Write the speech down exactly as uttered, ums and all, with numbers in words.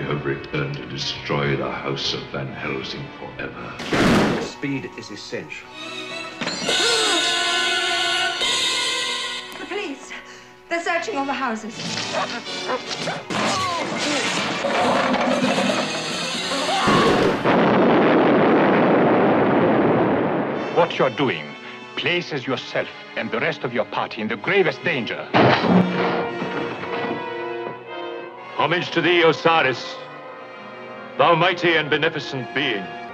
have returned to destroy the House of Van Helsing forever. Speed is essential. The police! They're searching all the houses. What you're doing places yourself and the rest of your party in the gravest danger. Homage to thee, Osiris, thou mighty and beneficent being.